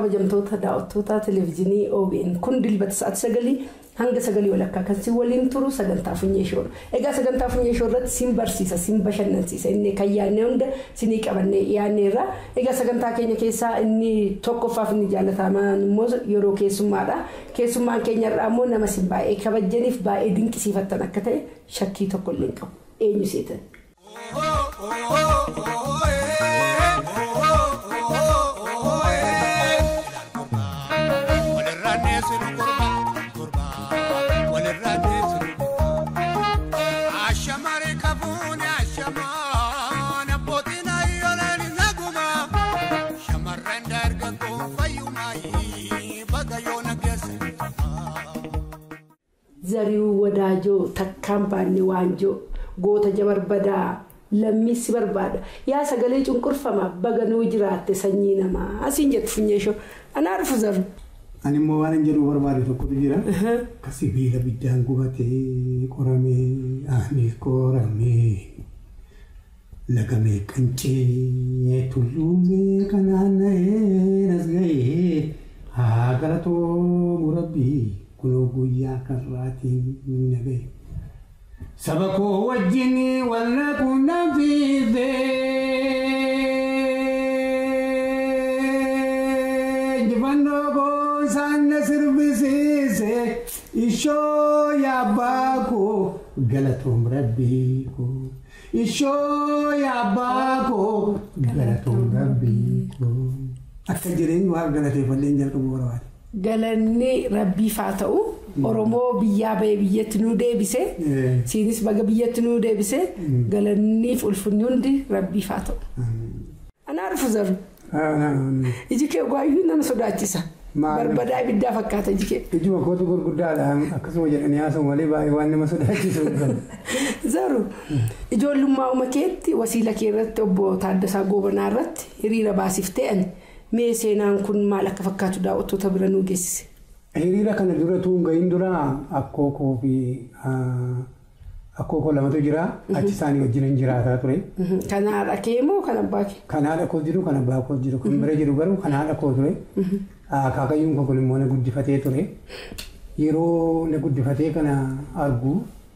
kabajamtoota daawwattoota televiizyinii OBN kun dilbata sa'aatii 9 hanga 9 walakkaa kan si waliin turu sagantaa funyeeshoodha. Egaa sagantaa funyeeshoo irratti sin barsiisa sin bashannansiisa inni kan yaadne hunda sinii qabannee yaadneerra. Egaa sagantaa keenya keessaa inni tokkoffaaf inni jaalatamaan immoo yeroo keessummaadha. Keessummaan keenya irraa immoo nama sin baay'ee kabajaniif baay'ee dinqisiifattan akka ta'e shakkii tokko illee qabu. Eenyu seetan? Zariu wadajo takkampaani waanjo goota jabarbadaa lammiisi barbaada yaa sagalee cunqurfama baganuu jiraatte sanyii namaa asiin jettu funyeeshoo anaa dhufu zaru ani immoo waan jedhu barbaade tokkotu jira kasi biila biddaan gubatee qoramee aanis qoramee lagamee qancee tulluumee kanaana'ee nasga'ee haa galatoo murabbii kunoo guyyaa karraatiin nabee saba koo wajjin walla kunnaan fiidee jifannoo goosaan na sirbisiise ishoo yaabbaa koo galatoom rabbii koo ishoo yaabbaa koo galatoom rabbii koo akka jireenyi waan galateeffalleen jalqabu barbaade. Galanni rabbii faa ta'u Oromoo biyyaa ba'ee biyyatti nuu deebise siinis baga biyyatti nuu deebise galanniif ulfinni hundi rabbii faa ta'u. Anaa dhufu zaru. Iji kee waayyuu nama sodaachisa. Barbadaa ibiddaa fakkaata iji kee. Ijuma kootu gurguddaadha akkasuma jedhanii haasa'u malee baay'ee waan nama sodaachisu. Zaru ijoollummaa umakeetti wasiila kee irratti obbo Taaddasaa Goobanaa irratti hiriira baasiftee ani. Mee seenaan kun maal akka fakkaatu daawwattoota bira nuu geessise? Hiriira kana dura tuunga indura akkookoo fi akkookoo lamatu jira achi isaanii wajjin jiraataa ture. Kan haadha kee moo kan abbaa kee? Kan haadha koo jiru kan abbaa koo jiru kan bira jiru garuu kan haadha koo ture. Akaakayyuun koo kun immoo na guddifatee ture. Yeroo na guddifatee kana argu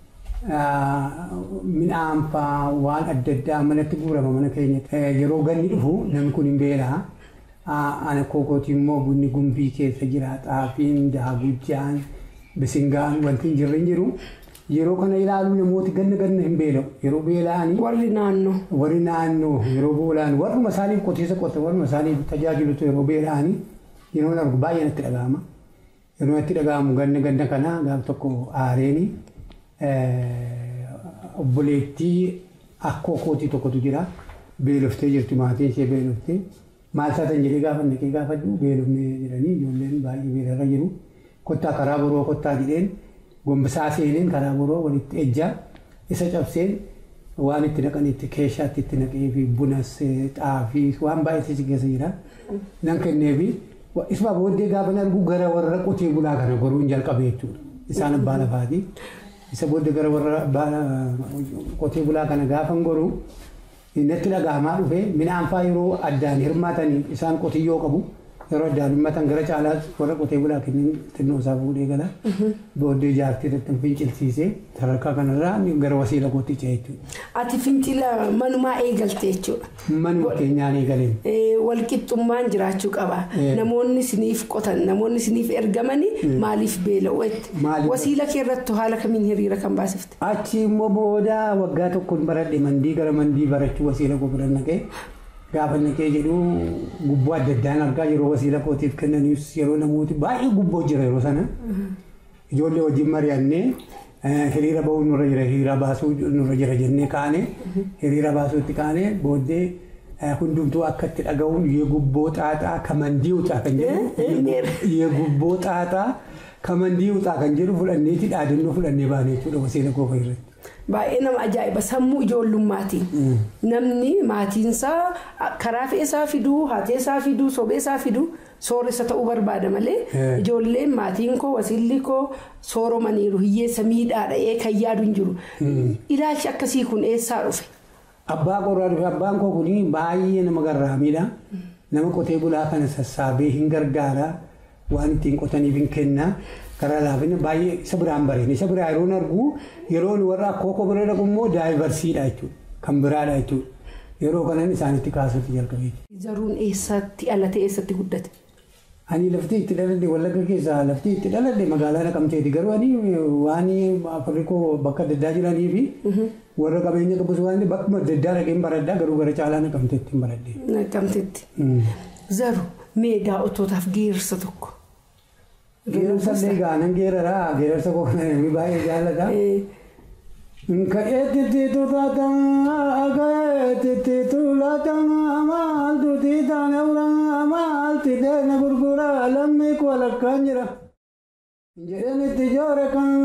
midhaan fa'aa waan adda addaa manatti guurama mana keenyatti. Yeroo ganni dhufu namni kun hin beelaa. Ana kookootii immoo bunni gumbii keessa jira xaafiin daagujjaan bisingaan wanti hin jirre hin jiru. Yeroo kana ilaalu namooti ganna hin beela'u. Yeroo beela'anii warri naannoo yeroo beela'an warruma isaaniif qotiisa qote warruma isaaniif tajaajilutu yeroo beela'anii yeroo argu baay'ee natti dhaga'ama. Yeroo natti dhaga'amu ganna kana gaaf tokko aareeni obboleettii akkookootii tokkotu jira. Beeloftee jirti maatiin ishee beeloftee. Maal taatan jedhee gaafa naqee gaafadhu beelofnee jedhanii ijoolleen baay'ee beelarra jiru. Kottaa karaa boroo kottaa jedheen gombisaa seeneen karaa boroo walitti ejjaa isa cabseen waan itti naqanitti keeshaatti itti naqee fi bunas xaafii waan baay'ee si keessa jira. Nan kenneefi isuma booddee gaafa argu gara warra qotee bulaa kana goruun jalqabee jechuudha. Isaan abbaa lafaati. Isa booddee gara warra qotee bulaa kana gaafa goruu natti dhaga'amaa dhufee midhaan fa'aa yeroo addaan hirmaatanii isaan qotiyyoo qabu yeroo addaan hirmaatan gara caalaatti warra qotee bulaa kennin xinnoo isaa fuudhee gala booddee jaartii irratti fincilsiisee sadarkaa kanarraa gara wasiila kootti ce'e jechuudha. Ati fincila manumaa eegalte jechuudha. Manuma keenyaan eegaleen. Walqixxummaan jiraachuu qaba. Namoonni siniif qotan namoonni siniif ergamanii maaliif beela'u? Wasiila kee irratti haala kamiin hiriira kan baasifte? Achi immoo booda waggaa tokkoon baradhe mandii gara mandii barachuu wasiila koo bira naqee gaafa naqee jedhu gubboo adda addaan argaa yeroo wasiila kootiif kennaniif yeroo namooti baay'ee gubboo jira yeroo sana ijoollee wajjin mari'annee hiriira ba'uu nurra jira hiriira baasuu nurra jira jennee kaane hiriira baasuutti kaane booddee hundumtuu akka itti dhaga'uun yee gubboo xaaxaa kamandii uxaa kan jedhu yee gubboo xaaxaa kamandii uxaa kan jedhu fudhanneeti dhaadannoo fudhannee baanee jechuudha wasiila koo irratti. Baay'ee nama ajaa'iba sammuu ijoollummaati. Namni maatiinsaa karaa fe'eesaa fiduu, haateesaa fiduu, sobeesaa fiduu sooressa ta'uu barbaada malee ijoolleen maatiin koo wasiilli koo sooromaniiru hiyyeessa miidhaadha kan yaadu hin jiru. Ilaalchi akkasii kun eessaa dhufe? Abbaa qorraa dhufe abbaan koo kuni baay'ee nama garraamiidha. nama qotee bulaa kana sassaabee hin gargaara waan ittiin qotaniif hin kenna. Karaa laafina baay'ee isa biraan bareen isa biraa yeroon argu yeroon warra akkoo bira dhaqu immoo daayivarsiidha jechuudha kan biraadha jechuudha yeroo kanan isaanitti kaasuutti jalqabeeti. Zaruun eessatti dhalatee eessatti guddate? Ani lafti itti dhaladhe Wallagga keessaa lafti itti dhaladhe magaalaa Naqamteeti garuu ani waan Afrikoo bakka adda addaa jiranii fi warra qabeenya qabus waan bakka adda addaa dhaqeen baradhaa garuu gara caalaa Naqamteetti hin baradhe. Naqamteetti. Zaru meedaa otootaaf geerarsa tokko. Geerarsa leegaanan geeraraa geerarsa kookanii baay'ee jaallata. Ka'eetti tuutaatamaa ka'eetti tuulaatamaa maaltu tiitaan awuraa maalti deena gurguraa lammii walakkaan jira. Jedhanitti joora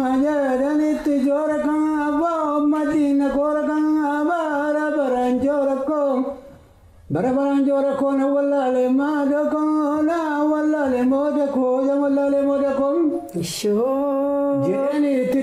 kan abbaa madiina koora kan bara baraan joora koo. Bara baraan joora koo na wallaalee maada koo na wallaalee mooda koo ya wallaalee mooda koo. Jedhanitti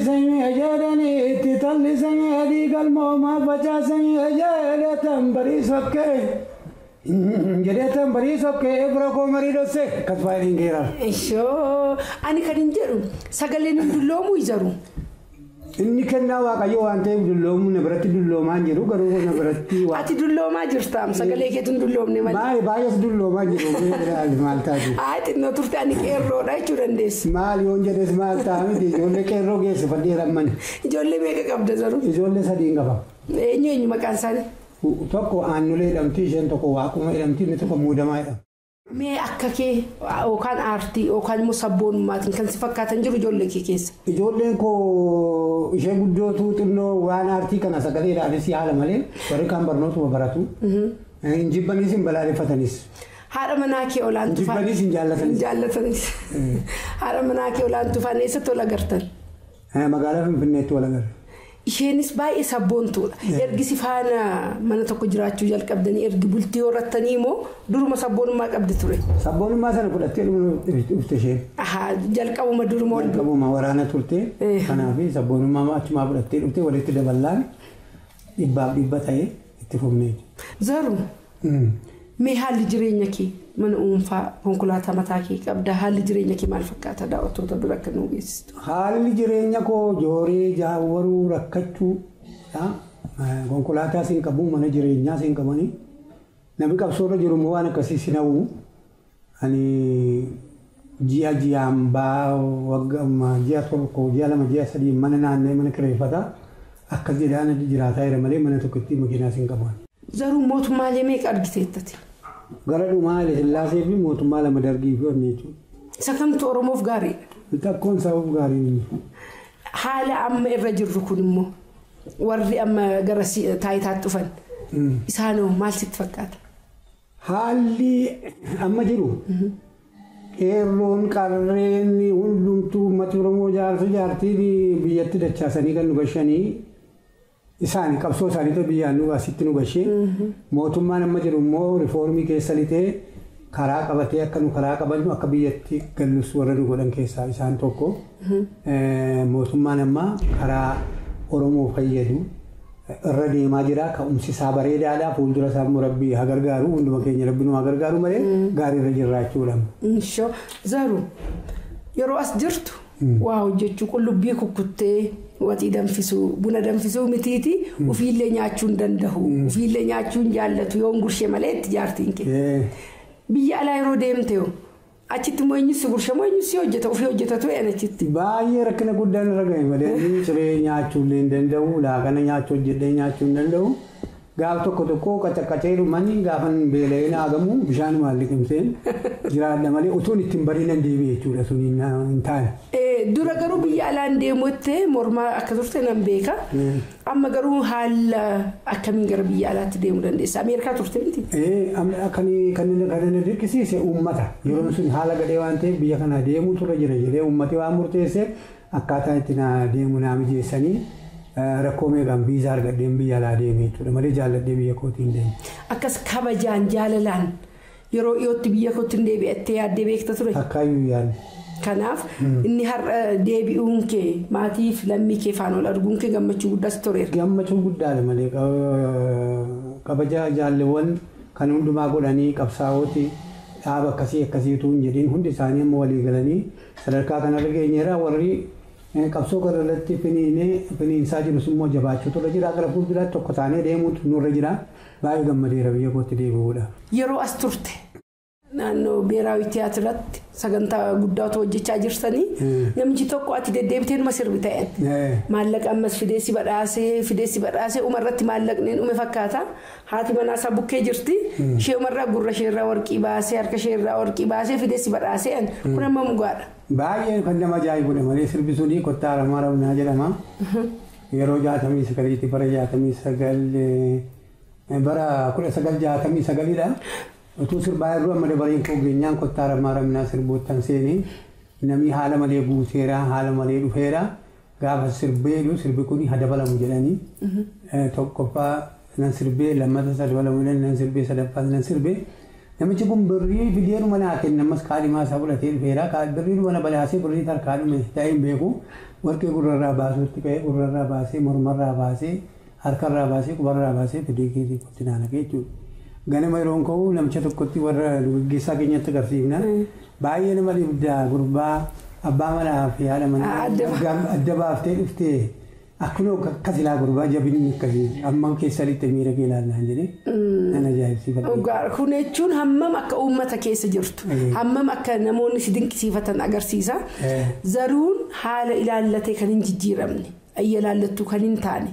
tallisanii adii galmoomaa facaasanii jedhetan barii sokkee. Jedhetan barii sokkee bira koo marii dhosse akkas baay'een geeraa. Ani kan hin jedhu sagaleen hin dulloomuu ijaru. Inni kennaa waaqayyoo waan ta'eef dulloomu na biratti dulloomaan jiru garuu na biratti waan. Ati dulloomaa jirtaam sagalee keetiin dulloomne malee. Baay'ees dulloomaa jiru maal taati. Xinnoo turte ani qeerroodha jechuu dandeessi. Maal yoon jedhes maal ta'a miti ijoollee qeerroo geesse fadhee ramman. Ijoollee meeqa qabda Zaru? Ijoollee 3 qaba. Eenyu maqaan isaanii? Tokko aannulee jedhamti isheen tokko waaquma jedhamti inni tokko muudamaa jedhama. Mee akka kee yookaan aartii yookaan immoo sabboonummaatiin kan si fakkaatan jiru ijoollee kee keessa? Ijoolleen koo ishee guddootu xinnoo waan aartii kana sagaleedhaanis yaala malee warri kaan barnootuma baratu. Injibbanis hin balaaleffatanis. Haadha manaa kee olaantuu faana. Injibbanis hin jaallatanis. Haadha manaa kee olaantuu faana eessatti wal agartan? Magaalaa Finfinneetti wal agarra. Isheenis baay'ee sabboontuudha. Ergi si faana mana tokko jiraachuu jalqabdanii ergi bultii horattanii immoo duruma sabboonummaa qabdi ture. Sabboonummaa sana fudhattee dhufte isheen. Jalqabuma duruma wal jalqabuma waraana turte. Kanaaf sabboonummaa achumaa fudhattee dhufte walitti daballaan dhibba ta'ee itti fufnee. Zaru mee haalli jireenya kee mana dhuunfaa konkolaataa mataa kee qabda haalli jireenya kee maal fakkaata daawwattoota bira akka nu geessistu? Haalli jireenya koo jooree jaawwaruu rakkachuu konkolaataa siin qabu mana jireenyaa siin qabanii namni qabsoorra jiru immoo waan akkasii sin hawwu ani ji'aan baa waggaa ji'a tokko ji'a 2 ji'a 3 mana naannee mana kireeffata akkas jedhaan jiraataa jira malee mana tokkotti makiinaa siin qabu. Zaru mootummaalee meeqa argiteettati? Gara dhumaa Sillaasee fi mootummaa 2 dargii fi onnee jechuudha. Isa kamtu Oromoof gaariidha? Takkoon sababu gaarii. Haala amma irra jirru kun immoo warri amma gara taayitaatti dhufan isaanoo maal sitti fakkaata? Haalli amma jiru qeerroon qarreen hundumtuu uummata Oromoo jaartiin biyyatti dachaasanii kan nu gashanii isaanii qabsoo isaanii biyyaan nu asitti nu gashee mootummaan amma jiru immoo riifoormii keessa litee karaa qabatee akka nu karaa qabannu akka biyyatti gallus warra nu godhan keessaa isaan tokko mootummaan amma karaa Oromoo fayyadu irra deemaa jira ka'umsi isaa bareedaadha fuuldura isaa immoo rabbii haa gargaaru hunduma keenya rabbi nu haa gargaaru malee gaarii irra jirra jechuudha. Zaru yeroo as jirtu waa hojjechuu qullubbii kukkuttee watii danfisuu buna danfisuu mitiiti ufiillee nyaachuu hin danda'u ufiillee nyaachuu hin jaallatu yoo gurshee malee itti jaartiin kee. Biyya alaa yeroo deemtee achitti immoo eenyusi gurshe moo eenyusi hojjeta ofii hojjetatu een achitti. Baay'ee rakkina guddaan irra gahe malee ciree nyaachuu hin danda'u laaqana nyaachuu hojjedhee nyaachuu hin danda'u gaaf tokko qacaqqacee dhumanii gaafan beela'ee naagamu bishaan maalliqimseen jiraadha malee utuun ittiin bariinan deebi'e jechuudha sun hin taane. Dura garuu biyya alaan deemuutti mormaa akka turte nan beeka. Amma garuu haala akkamiin gara biyya alaatti deemuu dandeessa? Ameerikaa turte miti? Kan dirqisiise uummata yeroo sun haala gadhee waan ta'eef biyya kana deemuu turre jira jedhee uummati waan murteesseef akkaataa itti deemu naa mijeessanii rakkoo meeqaan viizaa argadheen biyya alaa deemee jechuudha malee jaalladhee biyya kootiin deemu. Akkas kabajaan jaalalaan yeroo dhiyootti biyya kootiin deebi'attee yaaddee beekta ture? Akkaayyuu yaadne. Kanaaf inni har'a deebi'uun kee maatiif lammii kee faana ol arguun kee gammachuu guddaas tureera. Gammachuu guddaadha malee kabaja jaalleewwan kan hundumaa godhanii qabsaa'ooti dhaaba akkasiitu hin jedhin hundi isaanii amma walii galanii sadarkaa kanarra geenyeera warri qabsoo kanarratti finiinsaa jirus immoo jabaachuutu irra jira gara fuulduraatti tokko taanee deemuutu nurra jira baay'ee gammadeera biyya kootti deebi'uudha. Yeroo as turte naannoo Beeraawi Tiyaatiratti sagantaa guddaatu hojjechaa jirtanii namichi tokko ati deddeebitee numa sirbi ta'een maallaqa ammas fideessi badhaasee umarratti maallaqneen ume fakkaata haati manaasaa bukkee jirti ishee umarraa gurra isheerraa warqii baasee harka isheerraa warqii baasee fideessi badhaaseen kun amma mugaadha. Baay'ee kan nama ajaa'ibudha malee sirbisuun kottaa Aramaa Rabnaa jedhama yeroo 69 bara 69 bara 1969dha. Utuu sirbaa irraa amma dabareen koo geenyaan kottaa Aramaa Rabnaa sirboottan seenii namni haala malee guuteera haala malee dhufeera gaafa sirbeedhu sirbi kun hadabalamu jedhanii tokkoffaa nan sirbee lammata dabalamu jedhanii nan sirbee sadaffaa nan sirbee namichi kun birrii fideeru mana kenna ammas kaadhimaa isaa fudhatee dhufeera birrii mana balaasee birrii tarkaadhume ta'een beeku warqee gurrarraa baasuutti ka'ee gurrarraa baasee mormarraa baasee harkarraa baasee qubarraa baasee fidee keetii kotti naanaqee jechuudha. Ganama yeroon ka'u namicha tokkotti warra gaggeessaa keenyatti agarsiifna baay'ee nama dhibdaa gurbaa abbaa manaa fi haadha manaa adda baaftee dhuftee akkuma akkasilaa gurbaa jabinni akkasii amma keessanitti miira kee ilaallaa jedhee nan ajaa'ibsiifadha. Kun jechuun hammam akka uummata keessa jirtu hammam akka namoonni si dinqisiifatan agarsiisa zaruun haala ilaallatee kan hin jijjiiramne. Ayyalaallattu kan hin taane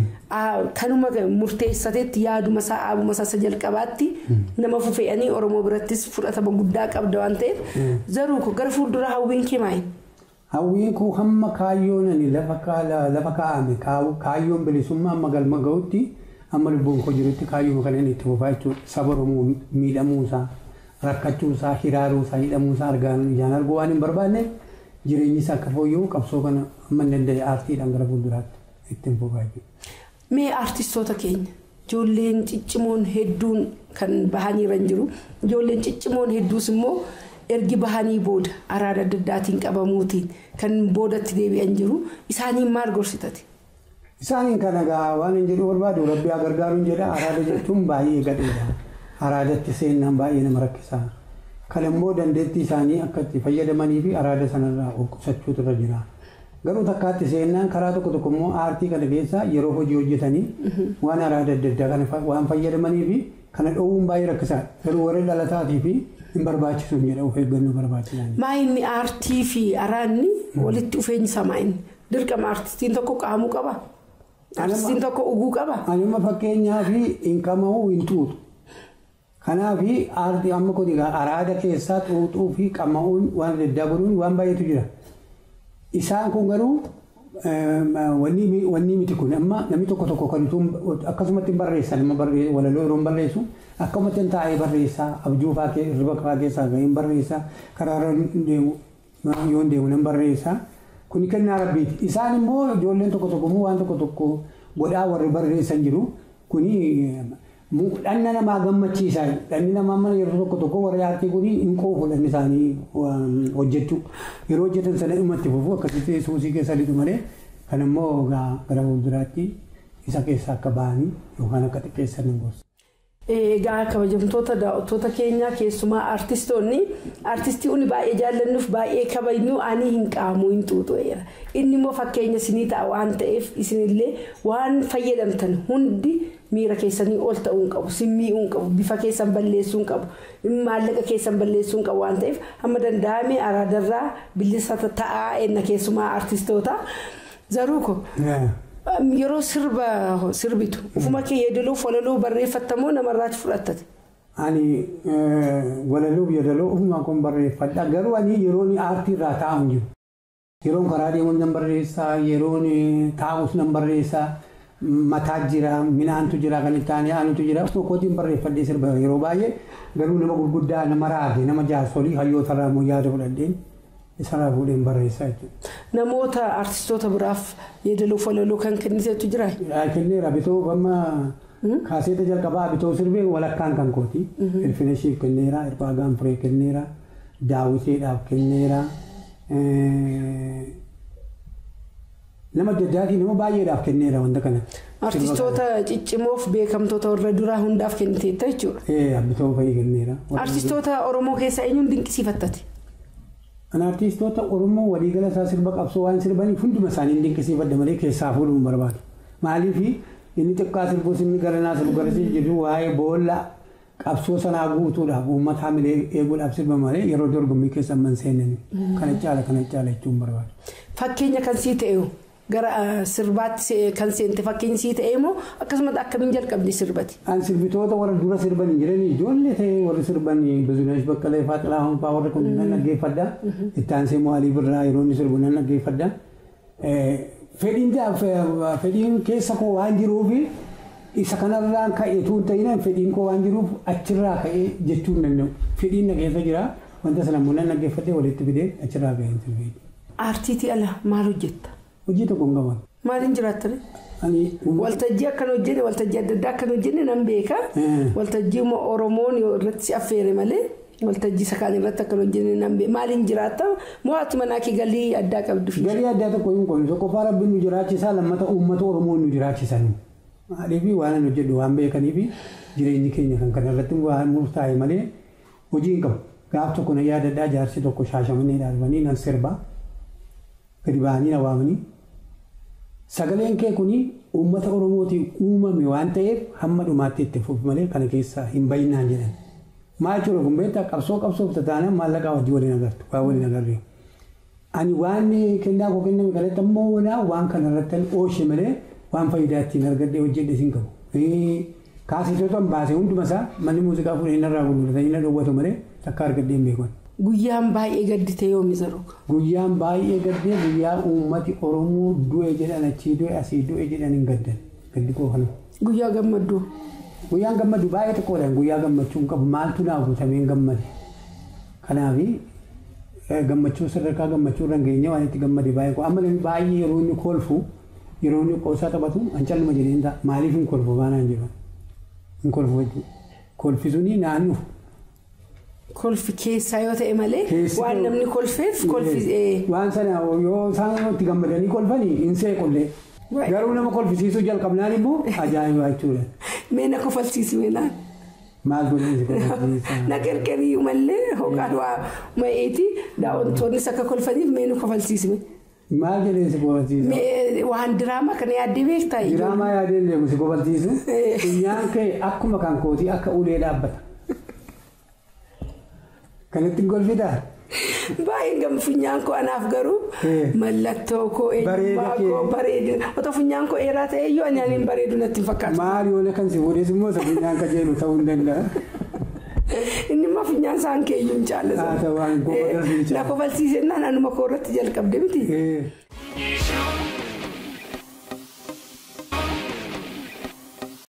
kanuma murteessateetti yaaduma isaa aabuma isaa jalqabaatti nama fufe'anii Oromoo birattis fudhatama guddaa qabda waan ta'eef zaruu gara fuuldura hawwiin kee maali? Hawwiin koo hamma kaayyoon ani lafa kaa'ame kaayyoon bilisummaa amma galma ga'utti amma lubbuun koo jirutti kaayyoon kan inni itti fufaa jechuudha saba Oromoo miidhamuusaa rakkachuusaa hiraaruusaa hidhamuusaa argaan ijaan arguu waan hin barbaanne. Jireenyi isaa akka fooyya'u qabsoo kana amma danda'e aartiidhaan gara fuulduraatti ittiin fufaa jechuudha. Mee aartistoota keenya ijoolleen ciccimoon hedduun kan bahanii jiru ijoolleen ciccimoon hedduus immoo ergi bahanii booda araada adda addaatiin qabamuutiin kan boodatti deebi'an jiru isaaniin maal gorsitati? Isaaniin kana gaa waan hin jedhu barbaadu rabbi haa gargaaruun jedha araada jechuun baay'ee gadheedha araadatti seenaan baay'ee nama rakkisaa. Kan immoo dandeettii isaanii akka itti fayyadamanii fi araada sanarraa qusachuutu irra jira. Garuu takkaatti seenaan karaa tokko immoo aartii kana keessa yeroo hojii hojjetanii waan araada adda addaa kana waan fayyadamanii fi kana dhoowwuun baay'ee rakkisaadha. Garuu warreen dhalataatii fi hin barbaachisuun jedha of eeggannoo barbaachisan. Maayinni aartii fi araadni walitti dhufeenyi samaa'in dirqama aartistiin tokko qaamuu qaba. Aartistiin tokko uguu qaba. Anuma fakkeenyaa fi hin kama'uu hin tuutu. Kanaaf aartii amma kun araada keessaa xuuxuu fi qamma'uun waan adda godhuun waan baay'eetu jira. Isaan kun garuu wanni miti kun amma namni tokko kan akkasumatti barreessan walaloo yeroo barreessu akkamatti taa'ee barreessaa abjuu fa'aa riba fa'aa keessaa gaheen barreessaa karaarra yoo deemu nan barreessaa kun kennaa rabbiiti. Isaan immoo ijoolleen tokko immoo waan tokko godhaa warri barreessan jiru kuni. Dhanna namaa gammachiisaa dhanni namaa mana yeroo tokko warri aartii kun hin qoofu dhanni isaanii hojjechuu yeroo hojjetan sana dhumatti fufuu akkasitti suusii keessa litu malee kan immoo gara fuulduraatti isa keessa akka ba'anii yookaan akka xiqqeessan hin gorsa. Egaa kabajamtoota daawwattoota keenyaa keessumaa aartistoonni aartistii uni baay'ee jaallannuuf baay'ee kabajnu ani hin qaamu hin xuuxu'eera inni immoo fakkeenya isinii ta'a waan ta'eef isinillee waan fayyadamtan hundi. Miira keessanii ol ta'uu hin qabu, simmii hin qabu, bifa keessan balleessuu hin qabu, maallaqa keessan balleessuu hin qabu waan ta'eef hamma danda'ame araadarraa bilisa ta'aa enna keessumaa aartistoota zaruuko. Yeroo sirbitu ufuma kee yeedaloof walaloo barreeffattamoo namarraati fudhattate? Ani walaloof yeedaloo ufuma kun barreeffadha garuu ani yeroon aartiirraa taa'u jiru. Yeroon karaa deemuun nan barreessaa, yeroon taa'us nan barreessaa. Mataa jira, minaantu jira, kan itti aanee aanutu jira. Kootiin barreeffadhee sirba yeroo baay'ee garuu nama gurguddaa, nama raage, nama jaarsolii hayyoota irraa immoo yaada fudhadheen isarraa fuudheen barreessaa jechuudha. Namoota aartistoota biraaf yeedaloof walaloo kan kenniteetu jira? Kenneera bitoo amma kaaseeta jalqabaa bitoo sirbee walakkaan kan kooti. Ilfineshiif kenneera, Irbaa Gaanfuree kenneera, Daawwiteedhaaf kenneera. Nama addaatii nama baay'eedhaaf kenneera wanta kana. Artistoota ciccimoof beekamtoota warra duraa hundaaf kenniteetta jechuudha. Abbitoo fa'i kenneera. Artistoota Oromoo keessaa eenyuun dinqisiifattati? An artistoota Oromoo waliigala isaa sirba qabsoo waan sirbaniif hunduma isaanii dinqisiifadha malee keessaa fuudhuun barbaadu. Maaliif inni xiqqaa sirbus inni garanaa sirbu garasii jedhu waa'ee boolla qabsoo sanaa guutuudhaaf uummata hamilee eeguudhaaf sirba malee yeroo dorgommii keessa amman seenan kana caala jechuun barbaadu. Fakkeenya kan sii ta'e gara sirbaatti kan seente fakkeenyi sii ta'e immoo akkasumas akkamiin jalqabdi sirbati? An sirbitoota warra dura sirban jiranii ijoollee ta'ee warra sirban Bezunesh Baqqalee Faaxilaa Honfaa warra kun nan dhaggeeffadha. Itti aansee Mo'aalii Birraa yeroo inni sirbu nan dhaggeeffadha. Fedhiin keessa koo waan jiruufi isa kanarraan ka'eetu hin ta'in fedhiin koo waan jiruuf achirraa ka'ee jechuu hin danda'u. Fedhiin na keessa jira wanta sana immoo nan dhaggeeffadhee walitti fidee achirraa ka'ee hin sirbeetu. Aartiitii ala maal hojjetta? Hojii tokko hin qaban. Maaliin jiraattani? Waltajjii akkan hojjenne waltajjii adda addaa akkan hojjenne nan beeka. Waltajjii Oromoon irratti si affeere malee waltajjii sakaan irratti akkan hojjenne nan beeka. Maaliin jiraatta? Mo'aatti manaa kee galii addaa qabdu. Galii addaa tokko hin qoonni. Tokko fara rabbiin nu jiraachisaa lammata uummata Oromoon nu jiraachisan. Maaliif waan hojjedhu waan beekaniif jireenyi keenya kan kanarratti waan murtaa'e malee hojii hin qabu. Gaaf tokko na yaadadhaa jaarsi tokko Shaashamannee darbanii nan sirba. Gadi ba'anii na waamanii. Sagaleen kee kuni uummata Oromootiin uumame waan ta'eef hamma dhumaatti itti fufi malee kana keessaa hin bayyinaan jedhan. Maal jechuudha kun beektaa qabsoo taanaan maallaqaa wajjin waliin agartu waa waliin agarree. Ani waan kennaa koo kenname kanatti ammoo waan kanarratti ooshe malee waan faayidaa ittiin argadhee hojjedhe sin qabu. Kaasitoota baasee hunduma isaa manni muuziqaa fuudhee inni irraa gurguratanii inni dhoowwatu malee takka argadhee hin beekan. Guyyaan baay'ee gaddite yoomi zaruka? Guyyaan baay'ee gaddee guyyaa uummati Oromoo du'e jedhan achii du'e asii du'e jedhan hin gaddan. Gaddi koo kana. Guyyaa gammaddu? Guyyaan gammaddu baay'ee xiqqoodhaan guyyaa gammachuu hin qabu maaltu naa guutamee gammade. Kanaafi gammachuu sadarkaa gammachuu irra geenye waan itti gammade baay'ee koo amma baay'ee yeroo inni kolfu yeroo inni qoosaa taphatu an calluma jedheen ta'a maaliif hin kolfu baanaan jedhan. Hin kolfu jechuudha. Kolfisuuni naannuuf. Kolfi keessaa yoo ta'e malee waan namni kolfeef kolfi waan sana yoo isaan itti gammadanii kolfanii hin seeqollee garuu nama kolfisiisuu jalqabnaan immoo ajaa'iba jechuudha. Mee na kofalsiisi meenaan? Maal godhanii kolfisiisa? Na gargarii malee hooqaan waa ma'eeti daawwattoonnis akka kolfaniif mee nu kofalsiisi? Maal jedhee si kofalsiisa? Waan diraamaa kana yaaddee beektaa? Diraamaa yaaddee deemu si kofalsiisu. Funyaan kee akkuma kan kootii akka ulee dhaabbata. Kanatti golfitaa? Baay'ee gama funyaan koo anaaf garuu mallattoo koo eenyummaa koo bareedina. Otoo funyaan koo dheeraa ta'e iyyuu ani hin bareedu natti hin fakkaatu. Maal yoona kan si fuudhes immoo isa funyaan qajeelu ta'uu hin danda'a. Inni immoo funyaan isaan keeyyuu hin jaallatu. Na kofalsiisennaan anuma koo irratti jalqabde miti.